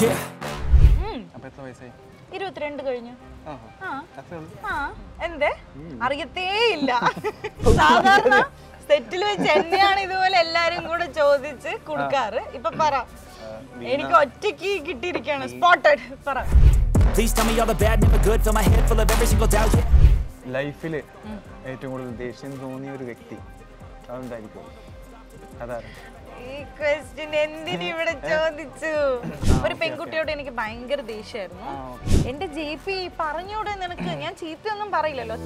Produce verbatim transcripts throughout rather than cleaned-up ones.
Yeah. അപ്പോൾ എത്ര വയസ്സായി? ഇരുപത്തിരണ്ട് കഴിഞ്ഞു. ആ അത്രേ ഉള്ളൂ. ആ എന്തേ അറിയത്തേ ഇല്ല. സാധാരണ സെറ്റിൽ വെച്ച് എന്നെയാണ് ഇതുപോലെ എല്ലാരും കൂടെ ചോദിച്ച് കൊടുക്കാറ്. ഇപ്പൊ പറ, എനിക്ക് ഒറ്റയ്ക്ക് കിട്ടിയിരിക്കുകയാണ്. സ്പോട്ടഡ്. പറ. Please tell me all the bad, never good. Fill my head full of every single doubt. ലൈഫിൽ ഏറ്റവും കൂടുതൽ ദേഷ്യം തോന്നിയ ഒരു വ്യക്തി അതെന്തായിരിക്കും? അതാണ് ഈ ക്വസ്റ്റ്യൻ എന്തിനു ഇവിടെ ചോദിച്ചു? ഒരു പെൺകുട്ടിയോട് എനിക്ക് ഭയങ്കര ദേഷ്യമായിരുന്നു. എന്റെ ജെ പി പറഞ്ഞൂടെ നിനക്ക്? ഞാൻ ചീത്തയൊന്നും പറയില്ലല്ലോ.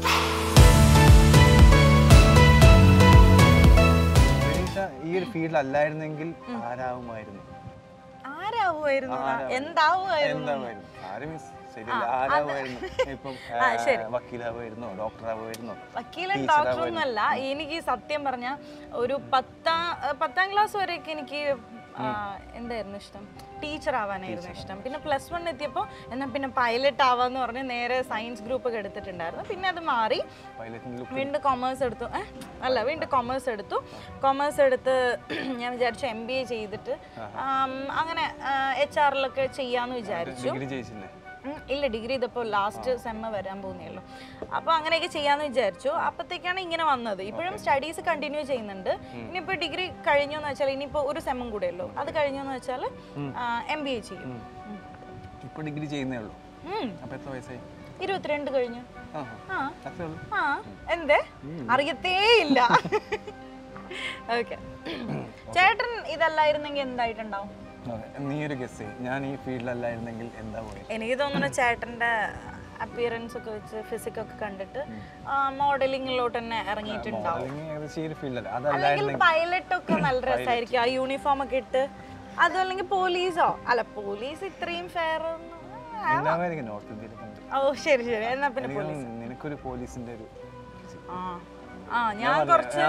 ഈ ഒരു ഫീൽഡിൽ അല്ലായിരുന്നെങ്കിൽ ആരാവുമായിരുന്നു? ആരാവുമായിരുന്നു? എന്താവുമായിരുന്നു? വക്കീലാവുമായിരുന്നോ? ഡോക്ടറാവുമായിരുന്നോ? വക്കീലും ഡോക്ടറൊന്നുമല്ല. എനിക്ക് സത്യം പറഞ്ഞ ഒരു പത്താം പത്താം ക്ലാസ് വരെയൊക്കെ എനിക്ക് എന്തായിരുന്നു ഇഷ്ടം? ടീച്ചർ ആവാനായിരുന്നു ഇഷ്ടം. പിന്നെ പ്ലസ് വൺ എത്തിയപ്പോൾ എന്നാൽ പിന്നെ പൈലറ്റ് ആവാന്ന് പറഞ്ഞ് നേരെ സയൻസ് ഗ്രൂപ്പ് ഒക്കെ എടുത്തിട്ടുണ്ടായിരുന്നു. പിന്നെ അത് മാറി വീണ്ടും കൊമേഴ്സ് എടുത്തു. അല്ല വീണ്ടും കൊമേഴ്സ് എടുത്തു. കൊമേഴ്സ് എടുത്ത് ഞാൻ വിചാരിച്ചു എം ബി എ ചെയ്തിട്ട് അങ്ങനെ എച്ച് ആറിലൊക്കെ ചെയ്യാന്ന് വിചാരിച്ചു. ഇല്ല, ഡിഗ്രി ഇതിപ്പോൾ ലാസ്റ്റ് സെമ്മ് വരാൻ പോകുന്നേ. അപ്പോൾ അങ്ങനെയൊക്കെ ചെയ്യാന്ന് വിചാരിച്ചു. അപ്പോഴത്തേക്കാണ് ഇങ്ങനെ വന്നത്. ഇപ്പോഴും സ്റ്റഡീസ് കണ്ടിന്യൂ ചെയ്യുന്നുണ്ട്. ഇനിയിപ്പോൾ ഡിഗ്രി കഴിഞ്ഞു എന്ന് വെച്ചാൽ ഇനിയിപ്പോൾ ഒരു സെമ്മും കൂടെ ഉള്ളൂ. അത് കഴിഞ്ഞു എന്ന് വെച്ചാൽ എം ബി എ ചെയ്യും. ഇപ്പോൾ ഡിഗ്രി ചെയ്യുന്നേ ഉള്ളൂ. അപ്പോൾ എത്ര വയസ്സായി? ഇരുപത്തിരണ്ട് കഴിഞ്ഞു. ആ എന്തേ അറിയത്തേ ഇല്ല. ഓക്കെ, ചേട്ടൻ ഇതല്ലായിരുന്നെങ്കിൽ എന്തായിട്ടുണ്ടാവും? എനിക്ക് തോന്നുന്നു ചേട്ടന്റെ അപ്പിയറൻസ് ഒക്കെ വെച്ച് ഫിസിക് ഒക്കെ കണ്ടിട്ട് മോഡലിംഗിലോട്ട് തന്നെ ഇറങ്ങിയിട്ടുണ്ടാവും. അല്ലെങ്കിൽ പൈലറ്റ് ഒക്കെ നല്ല രസമായിരിക്കും, ആ യൂണിഫോം ഒക്കെ ഇട്ട്. അതോ അല്ലെങ്കിൽ പോലീസോ? അല്ല, പോലീസ് ഇത്രയും ഫെയർ. ഓ ശരി ശരി, എന്നാ പിന്നെ പോലീസ്. ആ ഞാൻ കുറച്ച്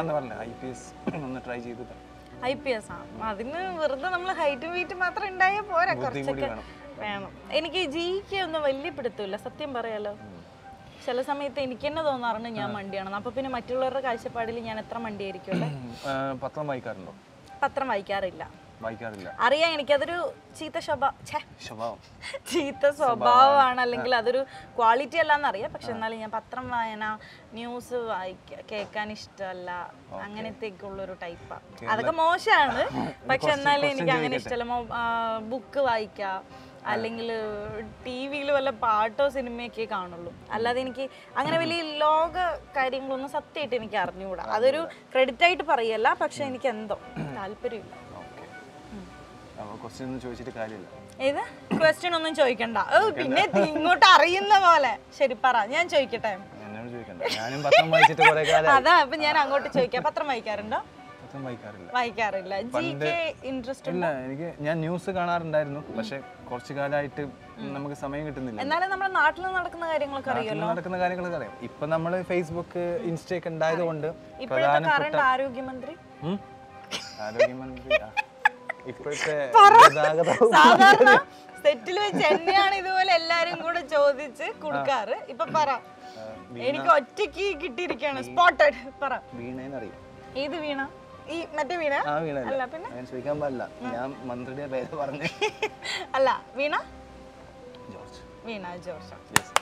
ഐ പി എസ് ആണ്. അതിന് വെറുതെ നമ്മൾ ഹൈറ്റും വെയിറ്റും മാത്രം ഉണ്ടായാൽ പോരാ, കുറച്ചൊക്കെ വേണം. എനിക്ക് ജിക്ക് ഒന്നും വലിയ പിടുത്തമില്ല, സത്യം പറയാലോ. ചില സമയത്ത് എനിക്ക് തന്നെ തോന്നാറുണ്ട് ഞാൻ മണ്ടിയാണെന്ന്. അപ്പൊ പിന്നെ മറ്റുള്ളവരുടെ കാഴ്ചപ്പാടിൽ ഞാൻ എത്ര മണ്ടിയായിരിക്കും. പത്രം വായിക്കാറുണ്ടോ? പത്രം വായിക്കാറില്ല. വായിക്കാറില്ല. അറിയാം, എനിക്കതൊരു ചീത്ത സ്വഭാവം ചീത്ത സ്വഭാവമാണ്, അല്ലെങ്കിൽ അതൊരു ക്വാളിറ്റി അല്ലാന്നറിയാം. പക്ഷെ എന്നാലും ഞാൻ പത്രം വായന, ന്യൂസ് വായിക്ക കേൾക്കാൻ ഇഷ്ടമല്ല, അങ്ങനത്തെയൊക്കെ ഉള്ളൊരു ടൈപ്പാണ്. അതൊക്കെ മോശമാണ്, പക്ഷെ എന്നാലും എനിക്ക് അങ്ങനെ ഇഷ്ടമല്ല. ബുക്ക് വായിക്കാം, അല്ലെങ്കിൽ ടി വിയിൽ വല്ല പാട്ടോ സിനിമയൊക്കെ കാണുള്ളൂ. അല്ലാതെ എനിക്ക് അങ്ങനെ വലിയ ലോക കാര്യങ്ങളൊന്നും സത്യമായിട്ട് എനിക്ക് അറിഞ്ഞുകൂടാ. അതൊരു ക്രെഡിറ്റ് ആയിട്ട് പറയല്ല, പക്ഷെ എനിക്ക് എന്തോ താല്പര്യമില്ല. ഏത് ക്വസ്റ്റ്യൻ ഒന്നും ചോദിക്കണ്ട. പിന്നെ ഇങ്ങോട്ട് അറിയുന്ന പോലെ. ശരി പറ, ഞാൻ ചോദിക്കട്ടെ. അതാ അപ്പൊ ഞാൻ അങ്ങോട്ട് ചോദിക്കാം. പത്രം വായിക്കാറുണ്ടോ? വായിക്കാറില്ല. ജികെ ഇൻട്രസ്റ്റ് ഇല്ല എനിക്ക്. ഞാൻ ന്യൂസ് കാണാറുണ്ടായിരുന്നു, പക്ഷെ കുറച്ചു കാലമായിട്ട് നമുക്ക് സമയം കിട്ടുന്നില്ല. എന്നാലും നമ്മുടെ നാട്ടിൽ നടക്കുന്ന കാര്യങ്ങളൊക്കെ അറിയാലോ. നടക്കുന്ന കാര്യങ്ങളൊക്കെ അറിയാം. ഇപ്പൊ നമ്മള് ഫേസ്ബുക്ക്, ഇൻസ്റ്റ ഒക്കെ ഉണ്ടായതുകൊണ്ട്. ഇപ്പോഴത്തെ ആരോഗ്യമന്ത്രി ആരോഗ്യമന്ത്രി ഇപ്പോഴത്തെ സാധാരണ സെറ്റിൽ വെച്ച് എന്നെയാണ് ഇതുപോലെ എല്ലാരും കൂടെ ചോദിച്ച് കൊടുക്കാറ്. ഇപ്പൊ പറ, എനിക്ക് ഒറ്റയ്ക്ക് കിട്ടിയിരിക്കുകയാണ്. സ്പോട്ടഡ്. പറ. വീണേന്നറിയും. ഏത് വീണ? ഈ മറ്റേ വീണ അല്ല, പിന്നെ ചോദിക്കാൻ പാടില്ല. ഞാൻ മന്ത്രിയുടെ പേര് പറഞ്ഞു. അല്ല, വീണ ജോർജ്. വീണ ജോർജ്.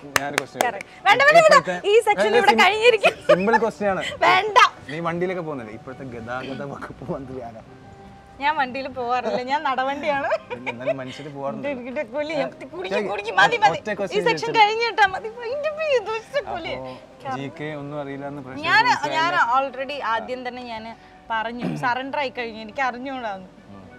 ഈ സെക്ഷൻ ഇവിടെ കഴിഞ്ഞിരിക്കും. സിമ്പിൾ ക്വസ്റ്റ്യൻ ആണ്. വേണ്ട. നീ വണ്ടിയിലൊക്കെ പോകുന്നില്ല. ഇപ്പോഴത്തെ ഗതാഗത വകുപ്പ് മന്ത്രി ആരാ? ഞാൻ വണ്ടിയിൽ പോവാറില്ല, ഞാൻ നടവണ്ടിയാണ്. ഞാൻ ഓൾറെഡി ആദ്യം തന്നെ ഞാൻ പറഞ്ഞു, സറണ്ടർ ആയി കഴിഞ്ഞു. എനിക്ക് അറിഞ്ഞുകൂടാന്ന്.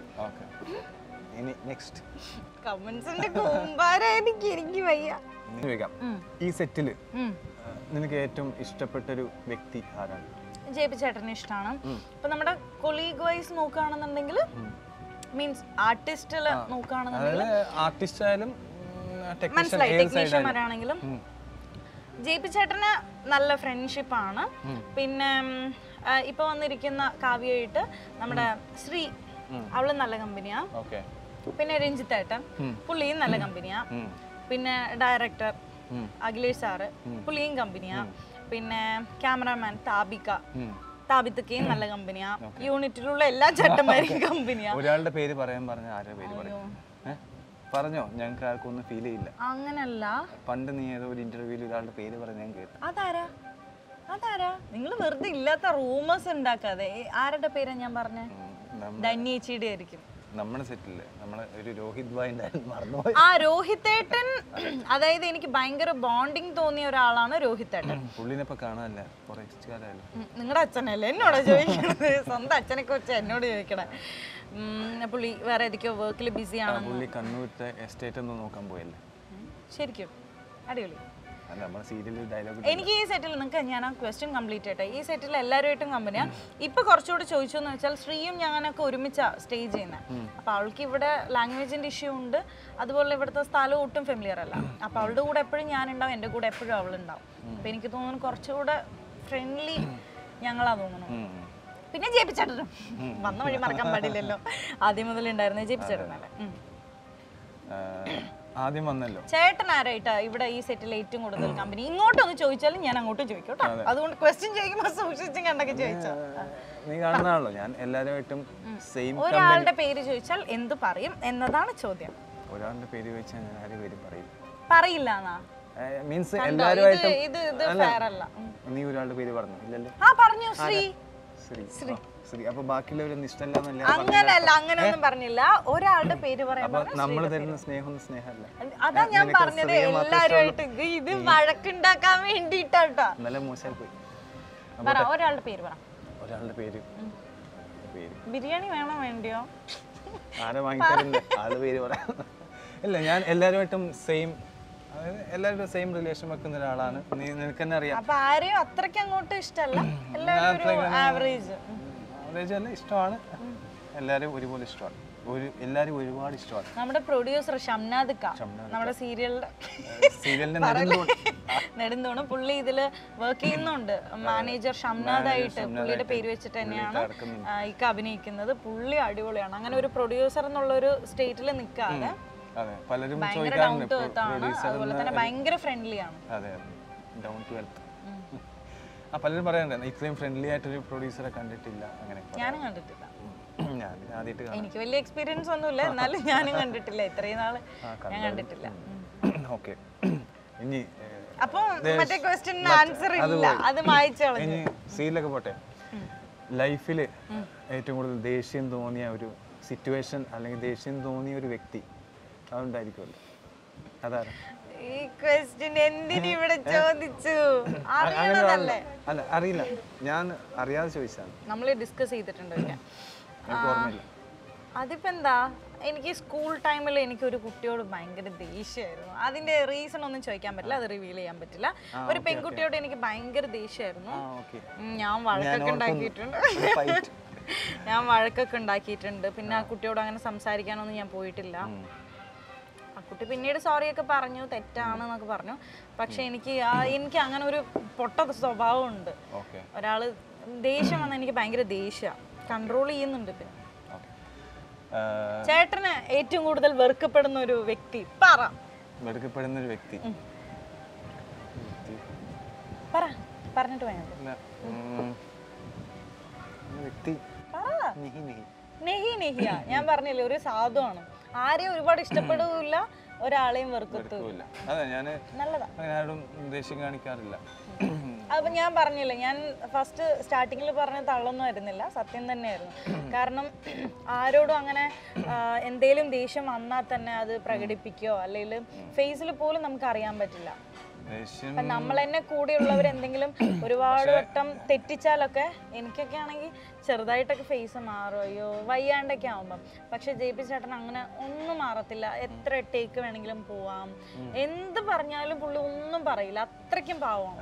കമന്റ്സിന്റെ കൂമ്പാര എനിക്ക് എനിക്ക് വയ്യ. ഈ സെറ്റില് നിനക്ക് ഏറ്റവും ഇഷ്ടപ്പെട്ടൊരു വ്യക്തി ആരാണ്? ജെ പി ചേട്ടനെ ഇഷ്ടമാണ്. ഇപ്പൊ നമ്മുടെ കൊളീഗ് വൈസ് നോക്കുകയാണെന്നുണ്ടെങ്കിൽ, മീൻസ് ആർട്ടിസ്റ്റില് നോക്കുകയാണെന്നുണ്ടെങ്കിൽ, ആർട്ടിസ്റ്റ് ആയാലും മനസ്സിലായി, ടെക്നീഷ്യന്മാരാണെങ്കിലും ജെ പി ചേട്ടന് നല്ല ഫ്രണ്ട്ഷിപ്പ് ആണ്. പിന്നെ ഇപ്പൊ വന്നിരിക്കുന്ന കാവ്യയായിട്ട് നമ്മുടെ ശ്രീ, അവള് നല്ല കമ്പനിയാ. പിന്നെ രഞ്ജിത്തേട്ടൻ, പുള്ളിയും നല്ല കമ്പനിയാ. പിന്നെ ഡയറക്ടർ അഖിലേഷ് സാറ്, പുള്ളിയും കമ്പനിയാ. പിന്നെ ക്യാമറാമാൻ താബിക, താബിത്തക്കയും നല്ല കമ്പനിയാ. യൂണിറ്റിലുള്ള എല്ലാ ചേട്ടന്മാരും കമ്പനിയാ. ഒരാളുടെ പേര് പറയാൻ പറഞ്ഞ ആരുടെ പേര് പറയും? പറഞ്ഞോ ഞങ്ങൾക്ക് ആർക്കൊന്നും ഫീൽ ചെയ്യില്ല. അങ്ങനല്ല, പണ്ട് നീ ഏതോ ഒരു ഇന്റർവ്യൂവിൽ ഒരാളുടെ പേര് പറഞ്ഞ് ഞാൻ കേട്ടു. അതാരാ അതാരാ നിങ്ങൾ വെറുതെ ഇല്ലാത്ത റൂമേഴ്സ് ഉണ്ടാക്കാതെ. ആരുടെ പേരാ ഞാൻ പറഞ്ഞേ? ധന്യേച്ചിയുടെ ആയിരിക്കും. നമ്മുടെ സെറ്റില്ലേ നമ്മളെ ഒരു രോഹിത് ഭായ് മറന്നുപോയി. ആ രോഹിത്തേട്ടൻ, അതായത് എനിക്ക് ഭയങ്കര ബോണ്ടിങ് തോന്നിയ ഒരാളാണ് രോഹിത്തേട്ടൻ. പുള്ളിനെ ഇപ്പൊ കാണാനല്ല കുറച്ച് കാലമായാലും. നിങ്ങളുടെ അച്ഛനല്ലേ എന്നോടാ ചോദിക്കണത്? സ്വന്തം അച്ഛനെ കുറിച്ച് എന്നോട് ചോദിക്കണേ. പുള്ളി വേറെ ഏതൊക്കെയോ വർക്കിൽ ബിസി ആണ്. പുള്ളി കണ്ണൂരത്തെ എസ്റ്റേറ്റ് ഒന്ന് നോക്കാൻ പോയല്ലേ? ശരിക്കും അടിപൊളി. എനിക്ക് ഈ സെറ്റിൽ നിങ്ങൾക്ക് ഞാൻ ആ ക്വസ്റ്റ്യൻ കംപ്ലീറ്റ് ചെയ്യട്ടെ. ഈ സെറ്റിൽ എല്ലാവരുമായിട്ടും കമ്പനിയാണ്. ഇപ്പൊ കുറച്ചുകൂടി ചോദിച്ചു എന്ന് വെച്ചാൽ ശ്രീയും ഞാനൊക്കെ ഒരുമിച്ചാ സ്റ്റേ ചെയ്യുന്നത്. അപ്പൊ അവൾക്ക് ഇവിടെ ലാംഗ്വേജിന്റെ ഇഷ്യൂ ഉണ്ട്, അതുപോലെ ഇവിടുത്തെ സ്ഥലം ഒട്ടും ഫെമിലിയർ അല്ല. അപ്പൊ അവളുടെ കൂടെ എപ്പോഴും ഞാനുണ്ടാവും, എൻ്റെ കൂടെ എപ്പോഴും അവളുണ്ടാവും. അപ്പൊ എനിക്ക് തോന്നുന്നു കുറച്ചുകൂടെ ഫ്രണ്ട്ലി ഞങ്ങളാ തോന്നുന്നു. പിന്നെ ജയിപ്പിച്ചേട്ടനും വന്ന വഴി മറക്കാൻ പാടില്ലല്ലോ, ആദ്യം മുതൽ ഉണ്ടായിരുന്നേ ജയിപ്പിച്ചേട്ടനല്ലേ. ആദ്യം വന്നല്ലോ. ചേട്ടൻ ആരായിട്ടാ ഇവിടെ ഈ സെറ്റിൽ ഏറ്റവും കൂടുതൽ കമ്പനി? ഇങ്ങോട്ടൊന്ന് ചോദിച്ചാലും ഞാൻ അങ്ങോട്ടും ചോദിക്കും കേട്ടോ. അതുകൊണ്ട് ക്വസ്റ്റ്യൻ ചോദിക്കുമ്പോൾ സൂക്ഷിച്ചും കണ്ടൊക്കെ ചോദിച്ചോ. നീ കാണുന്നതാണല്ലോ ഞാൻ എല്ലാവരുമായിട്ടും സെയിം. ഒരാളുടെ പേര് ചോദിച്ചാൽ എന്ത് പറയും എന്നതാണ് ചോദ്യം. ഒരാളുടെ പേര് ചോദിച്ചാൽ ഞാൻ ആരുടെ പേര് പറയും? പറയില്ല എന്നാ മീൻസ് എല്ലാവരുമായിട്ടും. ഇത് ഇത് ഫെയർ അല്ല. നീ ഒരാളുടെ പേര് പറഞ്ഞു ഇല്ലല്ലോ? ആ പറഞ്ഞു, ശ്രീ. ശ്രീ ശ്രീ അപ്പൊ ബാക്കിയുള്ളവരൊന്നും ഇഷ്ടമല്ല? അങ്ങനല്ല, അങ്ങനെയൊന്നും പറഞ്ഞില്ല. ഒരാളുടെ പേര് പറയാൻ നമ്മൾ തരുന്ന സ്നേഹം സ്നേഹമല്ല. അതാ ഞാൻ പറഞ്ഞത് എല്ലാരുമായിട്ട് ഇത് വഴക്കുണ്ടാക്കാൻ വേണ്ടിട്ടാ. നല്ല മോശമായി പോയി. ഒരാളുടെ പേര് പറ. ഒരാളുടെ പേര് ബിരിയാണി വേണോ വേണ്ടിയോ? ആരെ വാങ്ങിത്തരുന്നുണ്ട് ആളുടെ പേര് പറയാം. ഇല്ല, ഞാൻ എല്ലാവരുമായിട്ടും സെയിം, അതായത് എല്ലാവരും സെയിം റിലേഷൻ വെക്കുന്ന ഒരാളാണ്. നീ നിനക്ക് തന്നെ അറിയാം. അപ്പൊ ആരെയും അത്രയ്ക്ക് അങ്ങോട്ട് ഇഷ്ടമല്ല, എല്ലാവരും ആവറേജ് ആവറേജ് അല്ല, ഇഷ്ടമാണ്. എല്ലാവരും ഒരുപോലെ ഇഷ്ടമാണ്, ഒരു എല്ലാവരും ഒരുപാട് ഇഷ്ടമാണ്. നമ്മുടെ പ്രൊഡ്യൂസർ ഷംനാദ് ക, നമ്മുടെ സീരിയലിന്റെ സീരിയലിന്റെ നെടുന്തോണ്, പുള്ളി ഇതില് വർക്ക് ചെയ്യുന്നുണ്ട്. മാനേജർ ഷംനാദായിട്ട് പുള്ളിയുടെ പേര് വെച്ചിട്ട് തന്നെയാണ് ഇക്ക അഭിനയിക്കുന്നത്. പുള്ളി അടിപൊളിയാണ്. അങ്ങനെ ഒരു പ്രൊഡ്യൂസർ എന്നുള്ള ഒരു സ്റ്റേറ്റിൽ നിൽക്കാതെ പലരും അതുപോലെ തന്നെ ഭയങ്കര ഫ്രണ്ട്ലി ആണ്. പലരും പറയാറുണ്ട് ഇത്രയും ഫ്രണ്ട്ലി ആയിട്ടൊരു പ്രൊഡ്യൂസറെ കണ്ടിട്ടില്ല. അങ്ങനെ ഞാനും കണ്ടിട്ടില്ല. ഞാൻ ആദ്യമായിട്ട് എനിക്ക് വലിയ എക്സ്പീരിയൻസ് ഒന്നുമില്ല, എന്നാലും ഞാനും കണ്ടിട്ടില്ല. ഇത്രയും നാള് ഞാൻ കണ്ടിട്ടില്ല. ഓക്കെ, ഇനി അപ്പൊ മറ്റേ ക്വസ്റ്റ്യൻ ആൻസർ ഇല്ല, അത് മായ്ച്ചു. ഇനി സീരിയലൊക്കെ പോട്ടെ. ലൈഫിൽ ഏറ്റവും കൂടുതൽ ദേഷ്യം തോന്നിയ ഒരു സിറ്റുവേഷൻ അല്ലെങ്കിൽ ദേഷ്യം തോന്നിയ ഒരു വ്യക്തി അതുണ്ടായിരിക്കുമല്ലോ, അതാരാ? ഈ ക്വസ്റ്റ്യൻ എന്തിനു ഇവിടെ ചോദിച്ചു? അറിയണതല്ലേ? അല്ല, അറിയില്ല, ഞാൻ അറിയാതെ ചോദിച്ചാണ്. നമ്മൾ ഡിസ്കസ് ചെയ്തിട്ടുണ്ട്. അതിപ്പോ എന്താ, എനിക്ക് സ്കൂൾ ടൈമിൽ എനിക്ക് ഒരു കുട്ടിയോട് ഭയങ്കര ദേഷ്യമായിരുന്നു. അതിന്റെ റീസൺ ഒന്നും ചോദിക്കാൻ പറ്റില്ല, അത് റിവീൽ ചെയ്യാൻ പറ്റില്ല. ഒരു പെൺകുട്ടിയോട് എനിക്ക് ഭയങ്കര ദേഷ്യമായിരുന്നു. ഞാൻ വഴക്കൊക്കെ ഉണ്ടാക്കിയിട്ടുണ്ട് ഞാൻ വഴക്കൊക്കെ ഉണ്ടാക്കിയിട്ടുണ്ട് പിന്നെ ആ കുട്ടിയോട് അങ്ങനെ സംസാരിക്കാനൊന്നും ഞാൻ പോയിട്ടില്ല. ആ കുട്ടി പിന്നീട് സോറിയൊക്കെ പറഞ്ഞു, തെറ്റാണെന്നൊക്കെ പറഞ്ഞു. പക്ഷെ എനിക്ക് എനിക്ക് അങ്ങനെ ഒരു പൊട്ട സ്വഭാവം ഉണ്ട്. ഒരാള് ദേഷ്യം വന്നാൽ എനിക്ക് ഭയങ്കര ദേഷ്യ, കൺട്രോൾ ചെയ്യുന്നുണ്ട്. പിന്നെ ചേട്ടന് ഏറ്റവും കൂടുതൽ വെറുക്കപ്പെടുന്ന ഒരു വ്യക്തി പറ. വെറുക്കപ്പെടുന്ന ഒരു വ്യക്തി പറ, പറഞ്ഞിട്ട് വേണ്ട. നെഹി നെഹിയ ഞാൻ പറഞ്ഞില്ലേ, ഒരു സാധുവാണ്. ആരെയും ഒരുപാട് ഇഷ്ടപ്പെടുകയില്ല, ഒരാളെയും വെറുക്കത്തുമില്ല. നല്ലതാ. അപ്പൊ ഞാൻ പറഞ്ഞില്ല, ഞാൻ ഫസ്റ്റ് സ്റ്റാർട്ടിങ്ങിൽ പറഞ്ഞ തള്ളൊന്നും ആയിരുന്നില്ല, സത്യം തന്നെയായിരുന്നു. കാരണം ആരോടും അങ്ങനെ എന്തേലും ദേഷ്യം വന്നാൽ തന്നെ അത് പ്രകടിപ്പിക്കുകയോ അല്ലെങ്കിൽ ഫേസിൽ പോലും നമുക്ക് അറിയാൻ പറ്റില്ല. നമ്മൾ തന്നെ കൂടെയുള്ളവർ എന്തെങ്കിലും ഒരുപാട് വട്ടം തെറ്റിച്ചാലൊക്കെ എനിക്കൊക്കെ ആണെങ്കിൽ ചെറുതായിട്ടൊക്കെ ഫേസ് മാറും, അയ്യോ വയ്യാണ്ടൊക്കെ ആവുമ്പം. പക്ഷെ ജെ പി ചേട്ടൻ അങ്ങനെ ഒന്നും മാറത്തില്ല. എത്ര ടേക്ക് വേണമെങ്കിലും പോവാം, എന്ത് പറഞ്ഞാലും പുള്ളി ഒന്നും പറയില്ല, അത്രയ്ക്കും പാവമാണ്.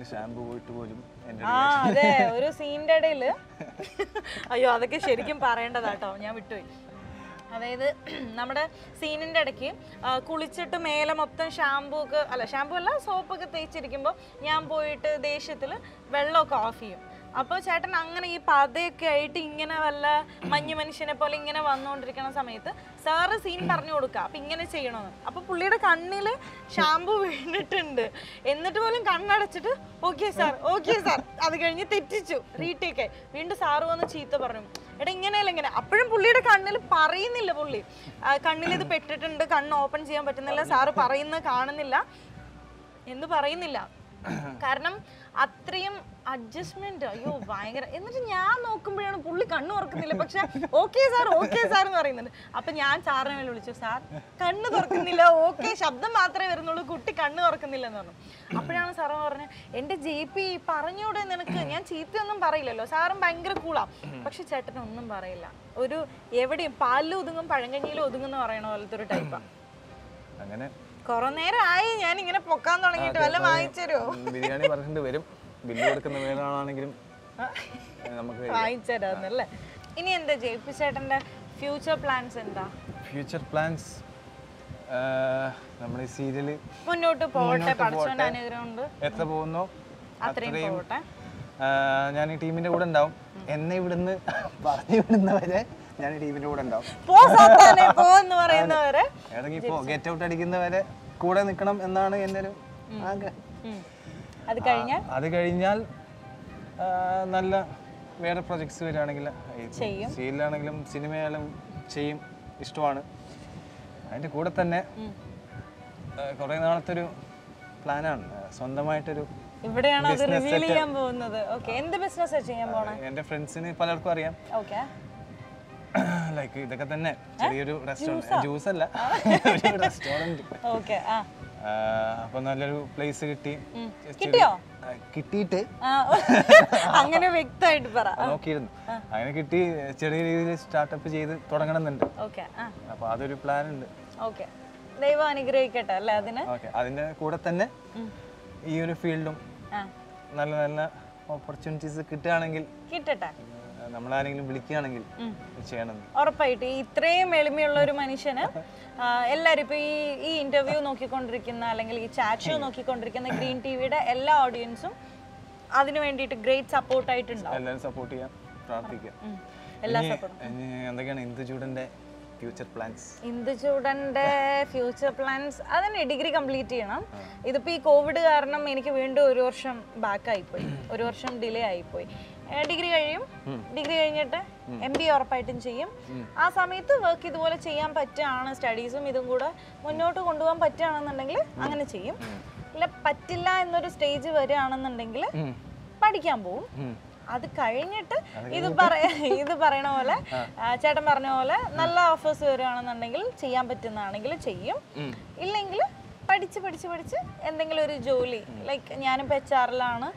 ആ അതെ, ഒരു സീനിന്റെ ഇടയില് അയ്യോ അതൊക്കെ ശരിക്കും പറയേണ്ടതാട്ടോ, ഞാൻ വിട്ടുപോയി. അതായത് നമ്മുടെ സീനിൻ്റെ ഇടയ്ക്ക് കുളിച്ചിട്ട് മേലെ മൊത്തം ഷാമ്പൂ ഒക്കെ അല്ല ഷാമ്പൂ അല്ല സോപ്പൊക്കെ തേച്ചിരിക്കുമ്പോൾ ഞാൻ പോയിട്ട് ദേഷ്യത്തിൽ വെള്ളമൊക്കെ ഓഫ് ചെയ്യും. അപ്പോൾ ചേട്ടൻ അങ്ങനെ ഈ പതയൊക്കെ ആയിട്ട് ഇങ്ങനെ വല്ല മഞ്ഞു മനുഷ്യനെ പോലെ ഇങ്ങനെ വന്നുകൊണ്ടിരിക്കുന്ന സമയത്ത് സാറ് സീൻ പറഞ്ഞു കൊടുക്കുക, അപ്പം ഇങ്ങനെ ചെയ്യണമെന്ന്. അപ്പോൾ പുള്ളിയുടെ കണ്ണിൽ ഷാമ്പൂ വീണിട്ടുണ്ട്, എന്നിട്ട് പോലും കണ്ണടച്ചിട്ട് ഓക്കെ സാർ ഓക്കെ സാർ അത് കഴിഞ്ഞ് തെറ്റിച്ചു റീടേക്ക്. വീണ്ടും സാറ് വന്ന് ചീത്ത പറഞ്ഞു, എടാ ഇങ്ങനെയല്ല ഇങ്ങനെ. അപ്പോഴും പുള്ളിയുടെ കണ്ണിൽ പറയുന്നില്ല പുള്ളി. കണ്ണിലിത് പെട്ടിട്ടുണ്ട്, കണ്ണ് ഓപ്പൺ ചെയ്യാൻ പറ്റുന്നില്ല, സാറ് പറയുന്നത് കാണുന്നില്ല എന്ന് പറയുന്നില്ല. കാരണം അത്രയും അഡ്ജസ്റ്റ്മെന്റ്. അയ്യോ ഭയങ്കര. എന്നിട്ട് ഞാൻ നോക്കുമ്പോഴാണ് പുള്ളി കണ്ണ് തുറക്കുന്നില്ല, പക്ഷെ ഓക്കെ സാർ ഓക്കെ സാർ എന്ന് പറയുന്നുണ്ട്. അപ്പൊ ഞാൻ സാറിനെ മേലെ വിളിച്ചു, സാർ കണ്ണ് തുറക്കുന്നില്ല, ഓക്കെ ശബ്ദം മാത്രമേ വരുന്നുള്ളൂ, കുട്ടി കണ്ണ് തുറക്കുന്നില്ല എന്ന് പറഞ്ഞു. അപ്പോഴാണ് സാറ് പറഞ്ഞത്, എന്റെ ജെ പി പറഞ്ഞൂടെ നിനക്ക്, ഞാൻ ചീത്തയൊന്നും പറയില്ലല്ലോ. സാറും ഭയങ്കര കൂളാ, പക്ഷെ ചേട്ടനൊന്നും പറയില്ല. ഒരു എവിടെയും പാലിലും ഒതുങ്ങും പഴങ്കഞ്ഞിയിലും ഒതുങ്ങും എന്ന് പറയണ പോലത്തെ ഒരു ടൈപ്പാണ്. അങ്ങനെ കൊറേ നേരമായി ഞാൻ ഇങ്ങനെ പൊക്കാൻ തുടങ്ങിയിട്ട്. വല്ല വാങ്ങിച്ചരുമോ? ബിരിയാണി പറഞ്ഞിട്ട് വരും, ബില്ല് കൊടുക്കുന്ന വേറാണെങ്കിലും നമുക്ക് വാങ്ങിച്ചരാന്നല്ലേ. ഇനി എന്താ ജെ പി ചേട്ടന്റെ ഫ്യൂച്ചർ പ്ലാൻസ് എന്താ? ഫ്യൂച്ചർ പ്ലാൻസ് നമ്മുടെ ഈ സീരിയല് മുന്നോട്ട് പോകട്ടെ, പഠിച്ചോണ്ട് അനുഗ്രഹമുണ്ട്. എത്ര പോകുന്നോ അത്രയും പോകട്ടെ. ഞാൻ ഈ ടീമിന്റെ കൂടെ ഉണ്ടാവും. എന്നെ ഇവിടുന്ന് പറഞ്ഞു വിടുന്നവരെ ഞാൻ ഈ ടീമിന്റെ കൂടെ ഉണ്ടാവും. പറയുന്നവരെ ഇടയ്ക്ക് ഇപ്പോ ഗെറ്റ് ഔട്ട് അടിക്കുന്നവരെ കൂടെ നിൽക്കണം എന്നാണ് എൻ്റെ ഒരു ആഗ്രഹം. അത് കഴിഞ്ഞാൽ അത് കഴിഞ്ഞാൽ നല്ല വേറെ പ്രൊജക്ട്സ് വരികയാണെങ്കിൽ സീരിയലാണെങ്കിലും സിനിമയായാലും ചെയ്യും, ഇഷ്ടമാണ്. അതിൻ്റെ കൂടെ തന്നെ കുറേ നാളത്തെ ഒരു പ്ലാനാണ് സ്വന്തമായിട്ടൊരു. ഇവിടെയാണ് അത് റിവീൽ ചെയ്യാൻ പോകുന്നത്. ഓക്കേ, എന്ത് ബിസിനസ് ചെയ്യാൻ പോണേ? എൻ്റെ ഫ്രണ്ട്സിന് പലർക്കും അറിയാം. ഓക്കേ, ലൈക്ക് ഇതൊക്കെ തന്നെ ചെറിയൊരു റെസ്റ്റോറന്റ്, ജ്യൂസ് അല്ല റെസ്റ്റോറന്റ്. ഓക്കേ, ആ അപ്പൊ നല്ലൊരു പ്ലേസ് കിട്ടി. കിട്ടിയോ? കിട്ടിയിട്ട് അങ്ങനെ വ്യക്തമായിട്ട് പറ. നോക്കിയിരുന്നു, അങ്ങനെ കിട്ടി. ചെറിയ രീതിയിൽ സ്റ്റാർട്ടപ്പ് ചെയ്ത് തുടങ്ങണമെന്നുണ്ട്. ഓക്കേ, അപ്പൊ അതൊരു പ്ലാൻ ഉണ്ട്. ഓക്കേ, ദൈവം അനുഗ്രഹിക്കട്ടെ അല്ലേ അതിന്. ഓക്കേ, അതിന്റെ കൂടെ തന്നെ ഈ ഒരു ഫീൽഡും നല്ല നല്ല ഓപ്പർച്യൂണിറ്റീസ് കിട്ടുകയാണെങ്കിൽ കിട്ടട്ടെ, നമ്മളാരെങ്കിലും വിളിക്കുകയാണെങ്കിൽ ചെയ്യണം. ഉറപ്പായിട്ട്. ഇത്രയും എളിമയുള്ള ഒരു മനുഷ്യന് എല്ലാവരും ഇപ്പൊ ഈ ഈ ഇന്റർവ്യൂ നോക്കിക്കൊണ്ടിരിക്കുന്ന അല്ലെങ്കിൽ ഈ ചാറ്റ് ഷോ നോക്കിക്കൊണ്ടിരിക്കുന്ന ഗ്രീൻ ടിവിയുടെ എല്ലാ ഓഡിയൻസും അതിനു വേണ്ടിയിട്ട് ഗ്രേറ്റ് സപ്പോർട്ട് ആയിട്ടുണ്ടാവും. എല്ലാവരും സപ്പോർട്ട് ചെയ്യാം, പ്രാർത്ഥിക്കാം. എല്ലാ സപ്പോർട്ടും. എന്തൊക്കെയാണ് ഇന്ദുചൂടന്റെ ഫ്യൂച്ചർ പ്ലാൻസ്? ഇന്ദുചൂടന്റെ ഫ്യൂച്ചർ പ്ലാൻസ് അതന്നെ, ഡിഗ്രി കംപ്ലീറ്റ് ചെയ്യണം. ഇതിപ്പോ ഈ കോവിഡ് കാരണം എനിക്ക് വീണ്ടും ഒരു വർഷം ബാക്ക് ആയിപ്പോയി, ഒരു വർഷം ഡിലേ ആയിപ്പോയി. ഡിഗ്രി കഴിയും, ഡിഗ്രി കഴിഞ്ഞിട്ട് എം ബി എ ഉറപ്പായിട്ടും ചെയ്യും. ആ സമയത്ത് വർക്ക് ഇതുപോലെ ചെയ്യാൻ പറ്റുകയാണ്, സ്റ്റഡീസും ഇതും കൂടെ മുന്നോട്ട് കൊണ്ടുപോകാൻ പറ്റുകയാണെന്നുണ്ടെങ്കിൽ അങ്ങനെ ചെയ്യും. ഇല്ല പറ്റില്ല എന്നൊരു സ്റ്റേജ് വരികയാണെന്നുണ്ടെങ്കിൽ പഠിക്കാൻ പോവും. അത് കഴിഞ്ഞിട്ട് ഇത് പറയ ഇത് പറയണ പോലെ ചേട്ടൻ പറഞ്ഞ പോലെ നല്ല ഓഫേഴ്സ് വരികയാണെന്നുണ്ടെങ്കിൽ ചെയ്യാൻ പറ്റുന്നതാണെങ്കിൽ ചെയ്യും. ഇല്ലെങ്കിൽ പഠിച്ച് പഠിച്ച് പഠിച്ച് എന്തെങ്കിലും ഒരു ജോലി, ലൈക്ക് ഞാനിപ്പോൾ എച്ച് ആറിലാണ്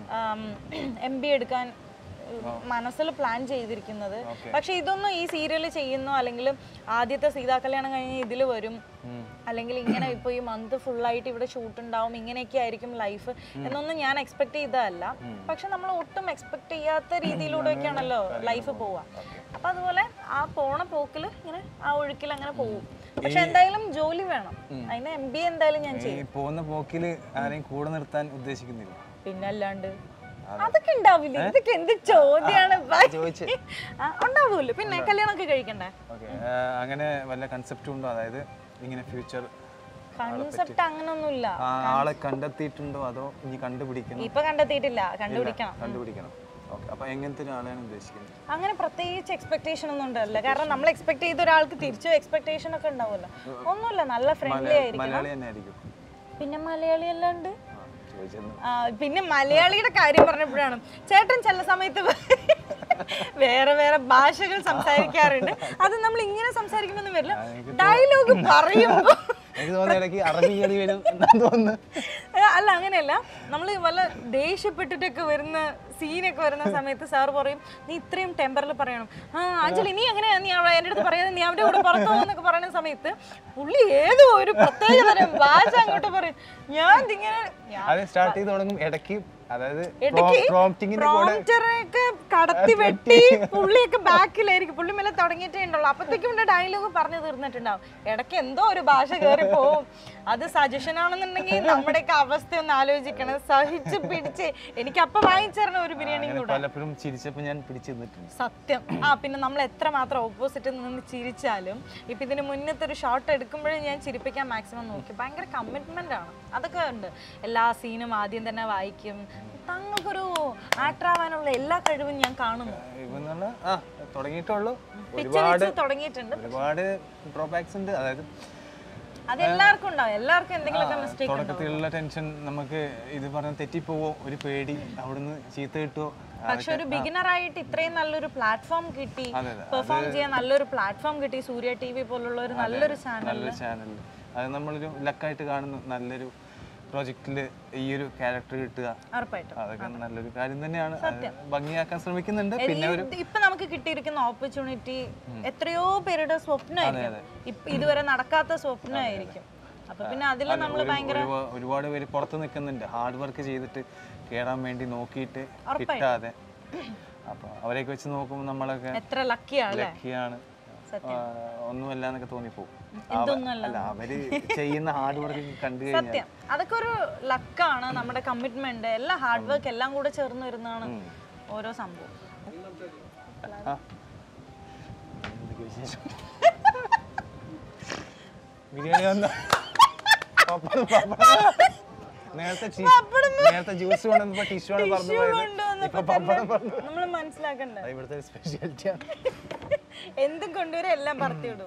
എം ബി എടുക്കാൻ മനസ്സിൽ പ്ലാൻ ചെയ്തിരിക്കുന്നത്. പക്ഷെ ഇതൊന്നും ഈ സീരിയൽ ചെയ്യുന്നു അല്ലെങ്കിൽ ആദ്യത്തെ സീതാ കല്യാണം കഴിഞ്ഞ് ഇതിൽ വരും, അല്ലെങ്കിൽ ഇങ്ങനെ ഇപ്പോൾ ഈ മന്ത് ഫുള്ളായിട്ട് ഇവിടെ ഷൂട്ട് ഉണ്ടാവും, ഇങ്ങനെയൊക്കെ ആയിരിക്കും ലൈഫ് എന്നൊന്നും ഞാൻ എക്സ്പെക്ട് ചെയ്തതല്ല. പക്ഷെ നമ്മൾ ഒട്ടും എക്സ്പെക്ട് ചെയ്യാത്ത രീതിയിലൂടെയൊക്കെയാണല്ലോ ലൈഫ് പോവുക. അപ്പം അതുപോലെ ആ പോണ പോക്കിൽ ഇങ്ങനെ ആ ഒഴുക്കിൽ അങ്ങനെ പോകും. പക്ഷെ എന്തായാലും ജോലി വേണം, അതിന് എം ബി എ എന്തായാലും ഞാൻ ചെയ്യും. പോകുന്ന പോക്കിൽ ആരെയും കൂടെ നിർത്താൻ ഉദ്ദേശിക്കുന്നില്ല? പിന്നെ അല്ലാണ്ട് അതൊക്കെ ഉണ്ടാവില്ല. ഇതൊക്കെ എന്ത് ചോദ്യാണ്, ഉണ്ടാവൂല്ലോ. പിന്നെ കല്യാണമൊക്കെ കഴിക്കണ്ടേ? അങ്ങനെ വല്ല കൺസെപ്റ്റും ഉണ്ടോ? അതായത് ഇങ്ങനെ ഫ്യൂച്ചർ കൺസെപ്റ്റ് അങ്ങനൊന്നുമില്ല. ആളെ കണ്ടെത്തിയിട്ടുണ്ടോ അതോ ഇനി കണ്ടുപിടിക്കണം? ഇപ്പൊ കണ്ടെത്തിയിട്ടില്ല, കണ്ടുപിടിക്കണം. കണ്ടുപിടിക്കണം. അപ്പൊ എങ്ങനത്തെ ഒരാളെയാണ് ഉദ്ദേശിക്കുന്നത്? അങ്ങനെ പ്രത്യേകിച്ച് എക്സ്പെക്ടേഷൻ ഒന്നും ഉണ്ടല്ല. കാരണം നമ്മൾ എക്സ്പെക്ട് ചെയ്ത ഒരാൾക്ക് തിരിച്ചു എക്സ്പെക്ടേഷൻ ഒക്കെ ഉണ്ടാവുമല്ലോ. ഒന്നുമില്ല, നല്ല ഫ്രണ്ട്ലി ആയിരിക്കും. പിന്നെ മലയാളി അല്ലാണ്ട് പിന്നെ മലയാളിയുടെ കാര്യം പറഞ്ഞപ്പോഴാണ് ചേട്ടൻ ചില സമയത്ത് വേറെ വേറെ ഭാഷകൾ സംസാരിക്കാറുണ്ട്. അത് നമ്മൾ ഇങ്ങനെ സംസാരിക്കണമെന്ന് വരില്ല, ഡയലോഗ് പറയുമ്പോ അല്ല അങ്ങനെയല്ല. നമ്മൾ വല്ല ദേഷ്യപ്പെട്ടിട്ടൊക്കെ വരുന്ന സീനൊക്കെ വരുന്ന സമയത്ത് സാർ പറയും, നീ ഇത്രയും ടെമ്പറിൽ പറയണം. ആ അഞ്ജലി നീ എങ്ങനെയാ, നീ എൻ്റെ അടുത്ത് പറയാതെ നീ അവരുടെ കൂടെ പുറത്തു പോകുന്നൊക്കെ പറയുന്ന സമയത്ത് പുള്ളി ഏതോ ഒരു പ്രത്യേക തരം ഭാഷ അങ്ങോട്ട് പറയും. ഞാൻ ഇങ്ങനെ സ്റ്റാർട്ട് ചെയ്ത് തുടങ്ങും ഇടയ്ക്ക്, അതായത് പ്രോംപ്റ്ററൊക്കെ കടത്തി വെട്ടി പുള്ളിയൊക്കെ ബാക്കിലായിരിക്കും. പുള്ളി മേലെ തുടങ്ങിയിട്ടേ ഉണ്ടല്ലോ, അപ്പത്തേക്കും ഇവിടെ ഡയലോഗ് പറഞ്ഞു തീർന്നിട്ടുണ്ടാവും. ഇടയ്ക്ക് എന്തോ ഒരു ഭാഷ കയറി പോവും. അത് സജഷൻ ആണെന്നുണ്ടെങ്കിൽ നമ്മുടെയൊക്കെ അവസ്ഥ ഒന്ന് ആലോചിക്കണം. സഹിച്ച് പിടിച്ച് എനിക്ക് അപ്പൊ വാങ്ങിച്ചേരണ ഒരു ബിരിയാണി സത്യം. ആ പിന്നെ നമ്മൾ എത്ര മാത്രം ഓപ്പോസിറ്റ് നിന്ന് ചിരിച്ചാലും ഇപ്പൊ ഇതിന് മുന്നത്തെ ഒരു ഷോട്ട് എടുക്കുമ്പോഴും ഞാൻ ചിരിപ്പിക്കാൻ മാക്സിമം നോക്കി. ഭയങ്കര കമ്മിറ്റ്മെന്റ് ആണ്. അതൊക്കെ ഉണ്ട്. എല്ലാ സീനും ആദ്യം തന്നെ വായിക്കും. താങ്കൾക്കൊരു ആക്ടർ ആവാനുള്ള എല്ലാ കഴിവും ഞാൻ കാണുന്നു. തുടങ്ങിയിട്ടുള്ളൂ. ഒരുപാട് തുടങ്ങിയിട്ടുണ്ട്, ഒരുപാട് ഡ്രോബാക്സ് ഉണ്ട്. അതായത് അതെല്ലാവർക്കും ഉണ്ടാവും, എല്ലാവർക്കും എന്തെങ്കിലുമൊക്കെ മിസ്റ്റേക്ക്. തുടക്കത്തിലുള്ള ടെൻഷൻ, നമുക്ക് ഇത് പറഞ്ഞ തെറ്റിപ്പോവോ, ഒരു പേടി, അവിടുന്ന് ചീത്ത കിട്ടുമോ. പക്ഷെ ഒരു ബിഗിനർ ആയിട്ട് ഇത്രയും നല്ലൊരു പ്ലാറ്റ്ഫോം കിട്ടി, പെർഫോം ചെയ്യാൻ നല്ലൊരു പ്ലാറ്റ്ഫോം കിട്ടി, സൂര്യ ടി വി പോലുള്ള ഒരു നല്ലൊരു ചാനൽ. നല്ലൊരു ചാനൽ, അത് നമ്മളൊരു ലക്കായിട്ട് കാണുന്നു. നല്ലൊരു പ്രൊജക്റ്റില് ഈ ഒരു ക്യാരക്ടർ കിട്ടുക, അതൊക്കെ നല്ലൊരു കാര്യം തന്നെയാണ്. ഭംഗിയാക്കാൻ ശ്രമിക്കുന്നുണ്ട്. പിന്നെ ഒരു ഇപ്പൊ നമുക്ക് കിട്ടിയിരിക്കുന്ന ഓപ്പർച്യൂണിറ്റി എത്രയോ പേരുടെ സ്വപ്നമായിരിക്കും, ഇതുവരെ നടക്കാത്ത സ്വപ്നമായിരിക്കും. അപ്പൊ പിന്നെ അതിൽ നമ്മൾ ഭയങ്കര ഒരുപാട് പേര് പുറത്ത് നിൽക്കുന്നുണ്ട്, ഹാർഡ് വർക്ക് ചെയ്തിട്ട് കേറാൻ വേണ്ടി നോക്കിയിട്ട് കിട്ടാതെ. അപ്പൊ അവരെയൊക്കെ വെച്ച് നോക്കുമ്പോൾ നമ്മളൊക്കെ എത്ര ലക്കിയാണ് ലക്കിയാണ്, ഒന്നുമല്ല എന്നൊക്കെ തോന്നിപ്പോകും. അല്ല, അവര് ചെയ്യുന്ന ഹാർഡ് വർക്ക് കണ്ടു കഴിഞ്ഞാൽ അതൊക്കെ ഒരു ലക്കാണ്. നമ്മുടെ കമ്മിറ്റ്മെന്റ് എല്ലാം ഹാർഡ് വർക്ക് എല്ലാം കൂടെ ചേർന്ന് വരുന്നതാണ് ഓരോ സംഭവം. ബിരിയാണി വന്ന നേരത്തെ നേരത്തെ ജ്യൂസ് കൊണ്ടുവന്നപ്പോ ടിഷ്യൂ ആണ് പറഞ്ഞു പോയത്. നമ്മൾ മനസ്സിലാക്കണ്ട, ഇവിടുത്തെ സ്പെഷ്യാലിറ്റിയാണ്. എന്തും കൊണ്ടുവരും, എല്ലാം പറത്തിവിടും.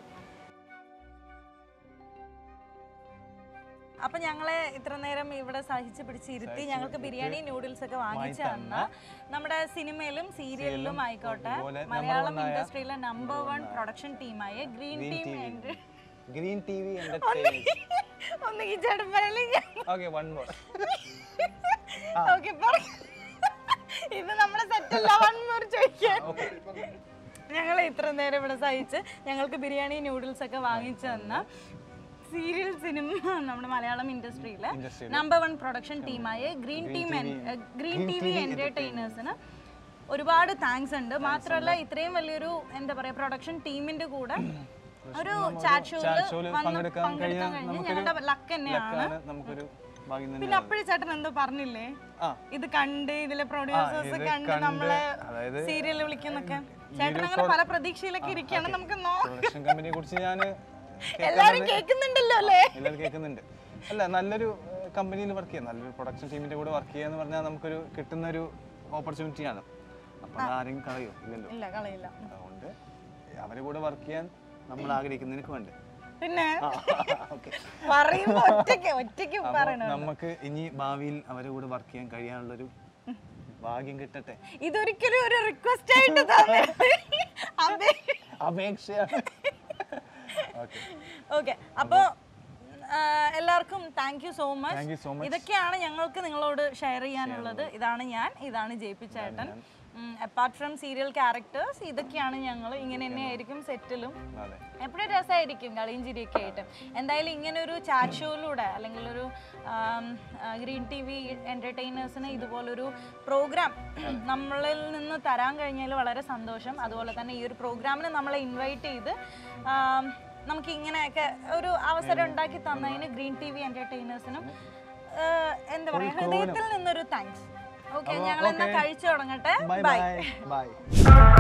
അപ്പൊ ഞങ്ങളെ ഇത്ര നേരം ഇവിടെ സഹിച്ച് പിടിച്ചിരുത്തി ഞങ്ങൾക്ക് ബിരിയാണി നൂഡിൽസ് ഒക്കെ വാങ്ങിച്ചു തന്ന നമ്മുടെ സിനിമയിലും സീരിയലിലും ആയിക്കോട്ടെ മലയാളം ഇൻഡസ്ട്രിയിലെ നമ്പർ വൺ പ്രൊഡക്ഷൻ ടീമായ Green Team Green T V ഒന്ന് ഈ ചേട്ടൻ പറയല്ലേ. ഇത് നമ്മുടെ സെറ്റല്ല, വൺ മോർ ചോദിക്കാൻ. ഞങ്ങൾ ഇത്ര നേരം ഇവിടെ സഹിച്ച് ഞങ്ങൾക്ക് ബിരിയാണി നൂഡിൽസ് ഒക്കെ വാങ്ങിച്ചു തന്ന സീരിയൽ സിനിമ നമ്മുടെ മലയാളം ഇൻഡസ്ട്രിയിലെ നമ്പർ വൺ പ്രൊഡക്ഷൻ ടീമായ Green Team Green T V എന്റർടൈനേഴ്സിന് ഒരുപാട് താങ്ക്സ് ഉണ്ട്. മാത്രമല്ല ഇത്രയും വലിയൊരു എന്താ പറയാ പ്രൊഡക്ഷൻ ടീമിന്റെ കൂടെ ഒരു ചാറ്റ് ഷോയിൽ പങ്കെടുക്കാൻ കഴിഞ്ഞ ഞങ്ങളുടെ ലക്ക് തന്നെയാണ്. പിന്നെ അപ്പോഴും ചേട്ടൻ എന്തോ പറഞ്ഞില്ലേ, ഇത് കണ്ട് ഇതിലെ പ്രൊഡ്യൂസേഴ്സ് കണ്ട് നമ്മളെ സീരിയൽ വിളിക്കുന്നൊക്കെ. ചേട്ടൻ അങ്ങനെ പല പ്രതീക്ഷയിലൊക്കെ ഇരിക്കുകയാണ്. നമുക്ക് കമ്പനിയെ കുറിച്ച് ഞാൻ എല്ലാരും കേൾക്കുന്നുണ്ടല്ലോ അല്ലേ? എല്ലാവരും കേൾക്കുന്നുണ്ട്. അല്ല, നല്ലൊരു കമ്പനിയിൽ വർക്ക് ചെയ്യാം, നല്ലൊരു പ്രൊഡക്ഷൻ ടീമിന്റെ കൂടെ വർക്ക് ചെയ്യാന്ന് പറഞ്ഞാൽ നമുക്കൊരു കിട്ടുന്ന ഒരു ഓപ്പർച്യൂണിറ്റിയാണ്. അപ്പൊ ആരെയും കളയോ? ഇല്ലല്ലോ, ഇല്ല, കളയില്ല. അതുകൊണ്ട് അവരെ കൂടെ വർക്ക് ചെയ്യാൻ നമ്മൾ ആഗ്രഹിക്കുന്നതിനൊക്കെ വേണ്ട. പിന്നെ നമുക്ക് ഇനി ഭാവിയിൽ അവരെ കൂടെ വർക്ക് ചെയ്യാൻ കഴിയാനുള്ളൊരു ഭാഗ്യം കിട്ടട്ടെ. ഇതൊരിക്കലും ഒരു റിക്വസ്റ്റ് ആയിട്ട് അപേക്ഷയാണ്. ഓക്കെ, അപ്പോ എല്ലാവർക്കും താങ്ക് യു സോ മച്ച്. ഇതൊക്കെയാണ് ഞങ്ങൾക്ക് നിങ്ങളോട് ഷെയർ ചെയ്യാനുള്ളത്. ഇതാണ് ഞാൻ, ഇതാണ് ജയിപ്പിച്ചേട്ടൻ. അപ്പാർട്ട് ഫ്രം സീരിയൽ ക്യാരക്ടേഴ്സ് ഇതൊക്കെയാണ് ഞങ്ങൾ. ഇങ്ങനെ തന്നെയായിരിക്കും സെറ്റിലും, എപ്പോഴും രസമായിരിക്കും കളിയും ചിരിയൊക്കെ ആയിട്ട്. എന്തായാലും ഇങ്ങനെ ഒരു ചാറ്റ് ഷോയിലൂടെ അല്ലെങ്കിൽ ഒരു ഗ്രീൻ ടി വി എൻ്റർടൈനേഴ്സിന് ഇതുപോലൊരു പ്രോഗ്രാം നമ്മളിൽ നിന്ന് തരാൻ കഴിഞ്ഞാൽ വളരെ സന്തോഷം. അതുപോലെ തന്നെ ഈ ഒരു പ്രോഗ്രാമിന് നമ്മളെ ഇൻവൈറ്റ് ചെയ്ത് നമുക്ക് ഇങ്ങനെയൊക്കെ ഒരു അവസരം ഉണ്ടാക്കി തന്നതിന് ഗ്രീൻ ടി വി എൻ്റർടൈനേഴ്സിനും എന്താ പറയുക, ഹൃദയത്തിൽ നിന്നൊരു താങ്ക്സ്. ഓക്കെ, ഞങ്ങൾ എന്നാ കഴിച്ചു തുടങ്ങട്ടെ. ബൈ.